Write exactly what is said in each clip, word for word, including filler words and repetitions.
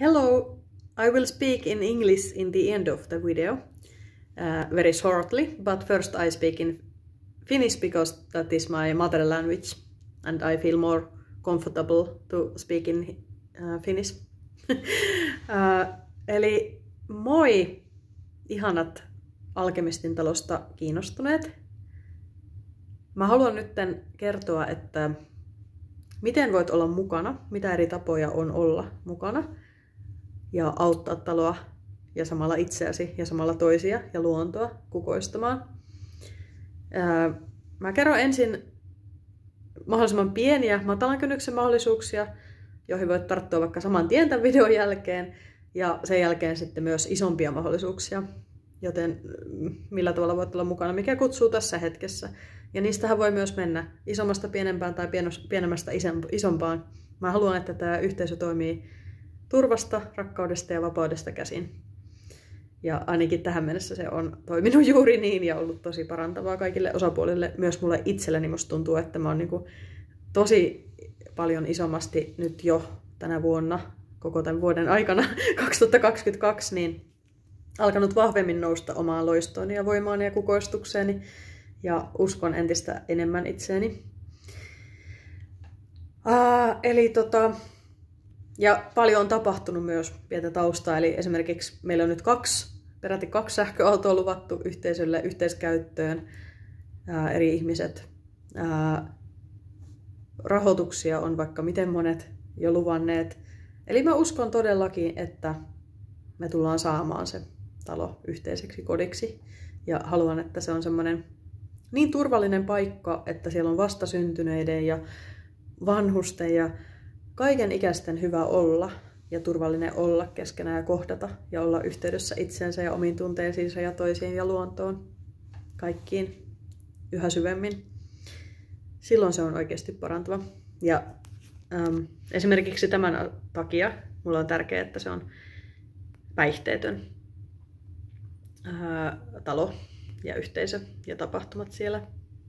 Hello, I will speak in English in the end of the video, uh, very shortly, but first I speak in Finnish because that is my mother language and I feel more comfortable to speak in uh, Finnish. uh, eli moi ihanat Alkemistin talosta kiinnostuneet. Mä haluan nyt kertoa, että miten voit olla mukana, mitä eri tapoja on olla mukana ja auttaa taloa ja samalla itseäsi ja samalla toisia ja luontoa kukoistamaan. Mä kerron ensin mahdollisimman pieniä matalan kynnyksen mahdollisuuksia, joihin voit tarttua vaikka saman tien tämän videon jälkeen, ja sen jälkeen sitten myös isompia mahdollisuuksia, joten millä tavalla voit olla mukana, mikä kutsuu tässä hetkessä. Ja niistähän voi myös mennä isommasta pienempään tai pienemmästä isompaan. Mä haluan, että tämä yhteisö toimii turvasta, rakkaudesta ja vapaudesta käsin. Ja ainakin tähän mennessä se on toiminut juuri niin ja ollut tosi parantavaa kaikille osapuolille. Myös mulle itselleni musta tuntuu, että mä oon niinku tosi paljon isommasti nyt jo tänä vuonna, koko tämän vuoden aikana, kaksituhattakaksikymmentäkaksi, niin alkanut vahvemmin nousta omaan loistooni ja voimaani ja kukoistukseeni. Ja uskon entistä enemmän itseeni. Uh, eli tota, ja paljon on tapahtunut myös pientä taustaa. Eli esimerkiksi meillä on nyt kaksi, peräti kaksi sähköautoa luvattu yhteisölle yhteiskäyttöön. Uh, eri ihmiset. Uh, rahoituksia on vaikka miten monet jo luvanneet. Eli mä uskon todellakin, että me tullaan saamaan se talo yhteiseksi kodiksi. Ja haluan, että se on semmoinen niin turvallinen paikka, että siellä on vastasyntyneiden ja vanhusten ja kaiken ikäisten hyvä olla ja turvallinen olla keskenään ja kohdata ja olla yhteydessä itseensä ja omiin tunteisiinsa ja toisiin ja luontoon, kaikkiin yhä syvemmin. Silloin se on oikeasti parantava. Ja äm, esimerkiksi tämän takia mulla on tärkeää, että se on päihteetön ää, talo ja yhteisö ja tapahtumat siellä.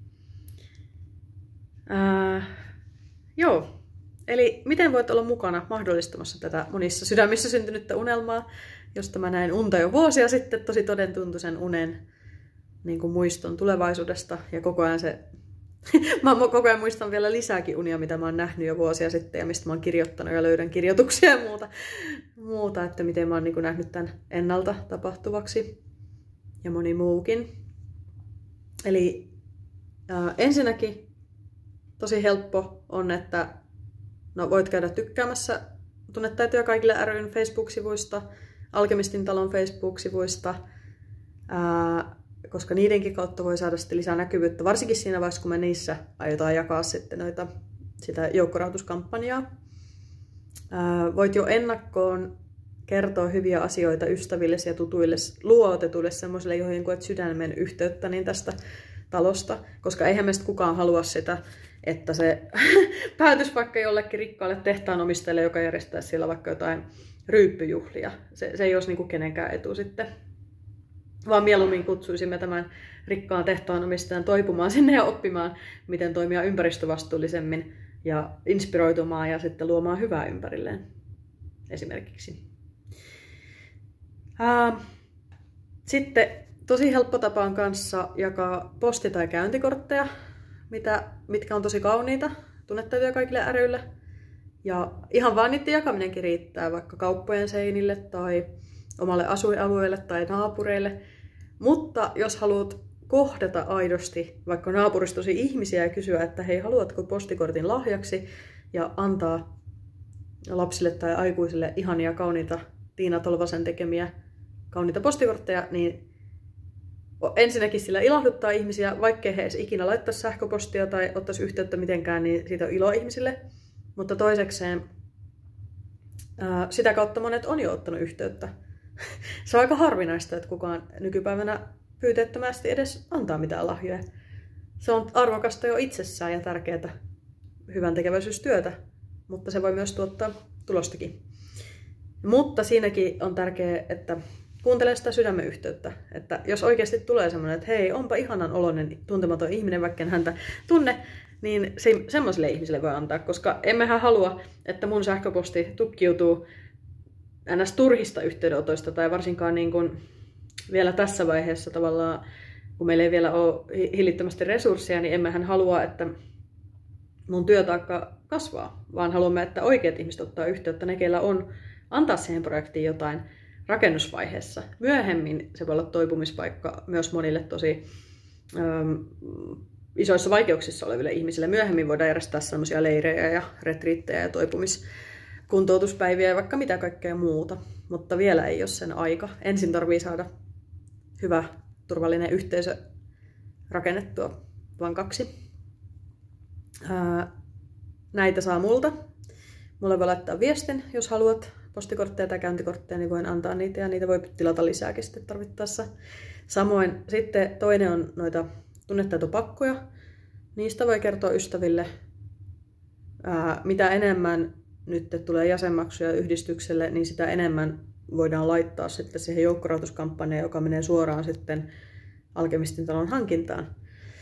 Ää, joo, eli miten voit olla mukana mahdollistamassa tätä monissa sydämissä syntynyttä unelmaa, josta mä näin unta jo vuosia sitten, tosi todentuntuisen unen niin kuin muiston tulevaisuudesta. Ja koko ajan se, mä koko ajan muistan vielä lisääkin unia, mitä mä oon nähnyt jo vuosia sitten ja mistä mä oon kirjoittanut ja löydän kirjoituksia ja muuta, muuta että miten mä oon niin kuin nähnyt tämän ennalta tapahtuvaksi ja moni muukin. Eli äh, ensinnäkin tosi helppo on, että no, voit käydä tykkäämässä Tunnetaitoja kaikille ry:n Facebook-sivuista, Alkemistin talon Facebook-sivuista, ää, koska niidenkin kautta voi saada sitten lisää näkyvyyttä, varsinkin siinä vaiheessa, kun me niissä aiotaan jakaa sitten noita, sitä joukkorahoituskampanjaa. Ää, voit jo ennakkoon kertoa hyviä asioita ystäville ja tutuille, luotetuille semmoisille, joihin koet sydämen yhteyttä niin tästä talosta, koska eihän meistä kukaan halua sitä, että se päätys vaikka jollekin rikkaalle tehtaanomistajalle, joka järjestää siellä vaikka jotain ryyppyjuhlia. Se, se ei olisi niinku kenenkään etu sitten. Vaan mieluummin kutsuisimme tämän rikkaan tehtaanomistajan toipumaan sinne ja oppimaan, miten toimia ympäristövastuullisemmin ja inspiroitumaan ja sitten luomaan hyvää ympärilleen esimerkiksi. Ää, sitten tosi helppo tapa on kanssa jakaa posti- tai käyntikortteja, mitä, mitkä on tosi kauniita, Tunnetaitoja kaikille ry:lle. Ja ihan vaan niiden jakaminenkin riittää vaikka kauppojen seinille tai omalle asuinalueelle tai naapureille. Mutta jos haluat kohdata aidosti vaikka naapuristosi ihmisiä ja kysyä, että hei, haluatko postikortin lahjaksi ja antaa lapsille tai aikuisille ihania kauniita Tiina Tolvasen tekemiä kauniita postikortteja, niin ensinnäkin sillä ilahduttaa ihmisiä, vaikkei he edes ikinä laittaisi sähköpostia tai ottaisi yhteyttä mitenkään, niin siitä on ilo ihmisille. Mutta toisekseen ää, sitä kautta monet on jo ottanut yhteyttä. Se on aika harvinaista, että kukaan nykypäivänä pyyteettömästi edes antaa mitään lahjoja. Se on arvokasta jo itsessään ja tärkeää hyvän tekeväisyystyötä, mutta se voi myös tuottaa tulostakin. Mutta siinäkin on tärkeää, että kuuntele sitä sydämen yhteyttä. Että jos oikeasti tulee semmoinen, että hei, onpa ihanan oloinen tuntematon ihminen, vaikka en häntä tunne, niin se, semmoiselle ihmiselle voi antaa, koska emmehän halua, että mun sähköposti tukkiutuu ns. Turhista yhteydenotoista tai varsinkaan niin kuin vielä tässä vaiheessa tavallaan, kun meillä ei vielä ole hillittömästi resursseja, niin emmehän halua, että mun työtaakka kasvaa, vaan haluamme, että oikeat ihmiset ottaa yhteyttä, ne keillä on, antaa siihen projektiin jotain rakennusvaiheessa. Myöhemmin se voi olla toipumispaikka myös monille tosi äm, isoissa vaikeuksissa oleville ihmisille. Myöhemmin voidaan järjestää sellaisia leirejä ja retriittejä ja toipumiskuntoutuspäiviä ja vaikka mitä kaikkea muuta. Mutta vielä ei ole sen aika. Ensin tarvii saada hyvä, turvallinen yhteisö rakennettua vankaksi. Ää, näitä saa multa. Mulle voi laittaa viestin, jos haluat postikortteja tai käyntikortteja, niin voin antaa niitä ja niitä voi tilata lisääkin sitten tarvittaessa. Samoin sitten toinen on noita tunnetaitopakkoja. Niistä voi kertoa ystäville. Ää, mitä enemmän nyt tulee jäsenmaksuja yhdistykselle, niin sitä enemmän voidaan laittaa sitten siihen joukkorahoituskampanjaan, joka menee suoraan sitten Alkemistin talon hankintaan.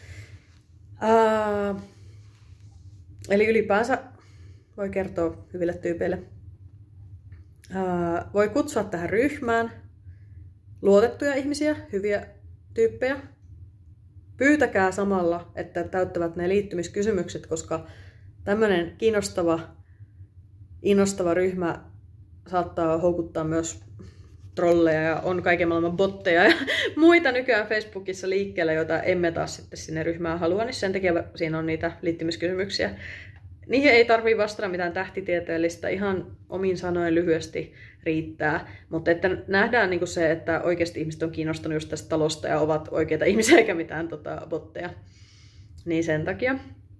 Ää, eli ylipäänsä voi kertoa hyville tyypeille. Ää, voi kutsua tähän ryhmään luotettuja ihmisiä, hyviä tyyppejä. Pyytäkää samalla, että täyttävät ne liittymiskysymykset, koska tämmöinen kiinnostava, innostava ryhmä saattaa houkuttaa myös trolleja ja on kaiken maailman botteja ja muita nykyään Facebookissa liikkeellä, joita emme taas sitten sinne ryhmään halua, niin sen takia siinä on niitä liittymiskysymyksiä. Niihin ei tarvitse vastata mitään tähtitieteellistä, ihan omin sanoen lyhyesti riittää, mutta että nähdään niin kuin se, että oikeasti ihmiset on kiinnostunut just tästä talosta ja ovat oikeita ihmisiä eikä mitään tota, botteja. Niin sen takia.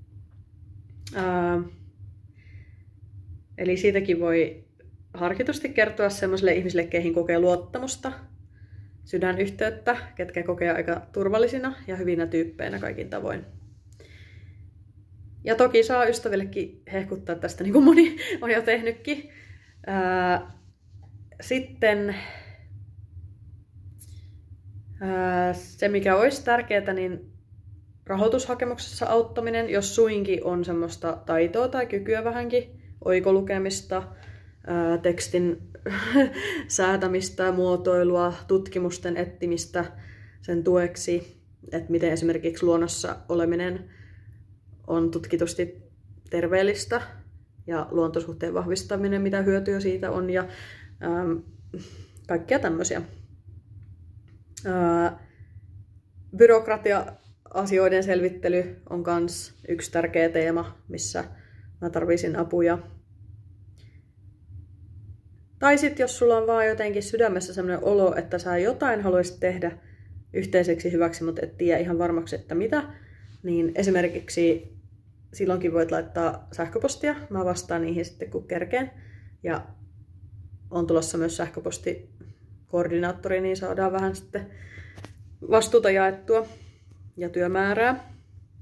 Ää, eli siitäkin voi harkitusti kertoa sellaisille ihmisille, keihin kokee luottamusta, sydänyhteyttä, ketkä kokee aika turvallisina ja hyvinä tyyppeinä kaikin tavoin. Ja toki saa ystävillekin hehkuttaa tästä, niin kuin moni on jo tehnytkin. Ää, sitten ää, se, mikä olisi tärkeää, niin rahoitushakemuksessa auttaminen, jos suinkin on semmoista taitoa tai kykyä vähänkin, oikolukemista, ää, tekstin säätämistä, muotoilua, tutkimusten etsimistä sen tueksi, että miten esimerkiksi luonnossa oleminen on tutkitusti terveellistä ja luontosuhteen vahvistaminen, mitä hyötyä siitä on ja ähm, kaikkea tämmöisiä. Äh, byrokratia-asioiden selvittely on myös yksi tärkeä teema, missä mä tarvisin apuja. Tai sitten jos sulla on vaan jotenkin sydämessä sellainen olo, että sä jotain haluaisit tehdä yhteiseksi hyväksi, mutta et tiedä ihan varmaksi, että mitä, niin esimerkiksi silloinkin voit laittaa sähköpostia. Mä vastaan niihin sitten kun kerkeen. Ja on tulossa myös sähköpostikoordinaattori, niin saadaan vähän sitten vastuuta jaettua ja työmäärää.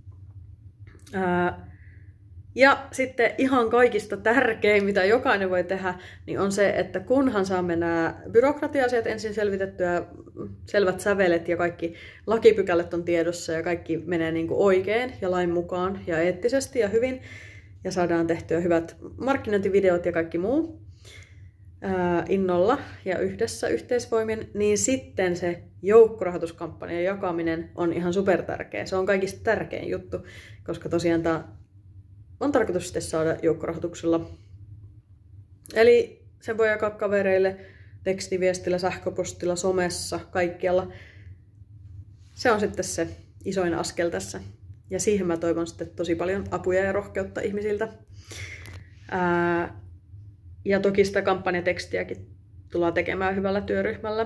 Ää, ja sitten ihan kaikista tärkein, mitä jokainen voi tehdä, niin on se, että kunhan saamme nämä byrokratia-asiat ensin selvitettyä, selvät sävelet ja kaikki lakipykälät on tiedossa ja kaikki menee niin kuin oikein ja lain mukaan ja eettisesti ja hyvin ja saadaan tehtyä hyvät markkinointivideot ja kaikki muu ää, innolla ja yhdessä yhteisvoimin, niin sitten se joukkorahoituskampanjan jakaminen on ihan supertärkeä. Se on kaikista tärkein juttu, koska tosiaan tämä on tarkoitus sitten saada joukkorahoituksella. Eli sen voi jakaa kavereille tekstiviestillä, sähköpostilla, somessa, kaikkialla. Se on sitten se isoin askel tässä. Ja siihen mä toivon sitten tosi paljon apuja ja rohkeutta ihmisiltä. Ää, ja toki sitä kampanjatekstiäkin tullaan tekemään hyvällä työryhmällä.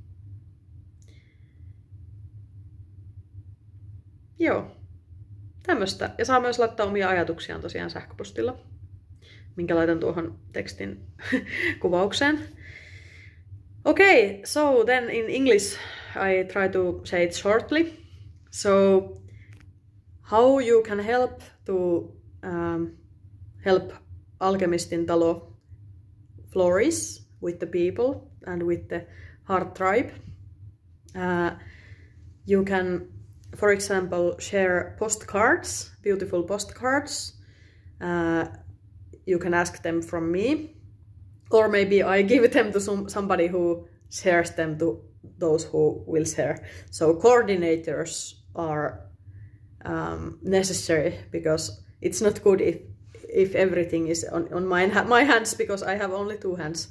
Joo. Tämmöistä. Ja saa myös laittaa omia ajatuksiaan tosiaan sähköpostilla, minkä laitan tuohon tekstin kuvaukseen. Okay, so then in English I try to say it shortly. So how you can help to um, help Alkemistin talo flourish with the people and with the heart tribe. Uh, you can, for example, share postcards, beautiful postcards. Uh, you can ask them from me. or maybe I give them to some, somebody who shares them to those who will share. So coordinators are um, necessary, because it's not good if if everything is on, on my, my hands, because I have only two hands.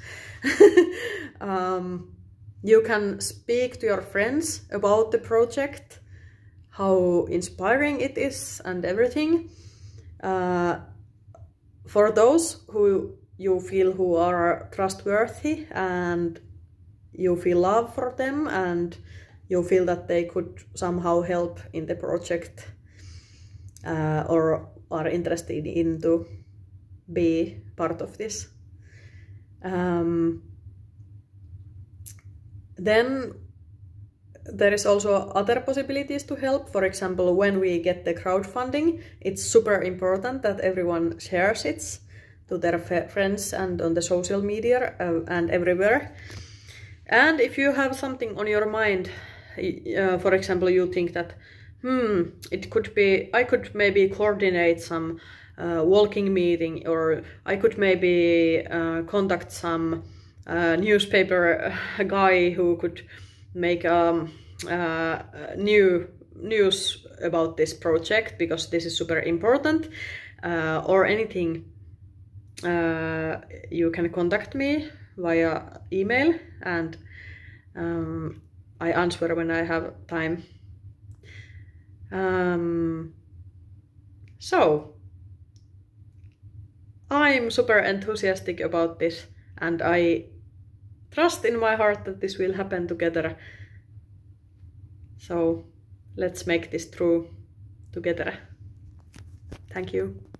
um, you can speak to your friends about the project, how inspiring it is and everything. Uh, for those who you feel who are trustworthy and you feel love for them and you feel that they could somehow help in the project, uh, or are interested in to be part of this. Um, then there is also other possibilities to help. For example, when we get the crowdfunding, it's super important that everyone shares it to their friends and on the social media uh, and everywhere. And if you have something on your mind, uh, for example, you think that, hmm, it could be, I could maybe coordinate some uh, walking meeting, or I could maybe uh, contact some uh, newspaper guy who could make um, uh, new news about this project, because this is super important, uh, or anything, uh, you can contact me via email, and um, I answer when I have time. Um, so I'm super enthusiastic about this, and I trust in my heart that this will happen together. So let's make this true together. Thank you.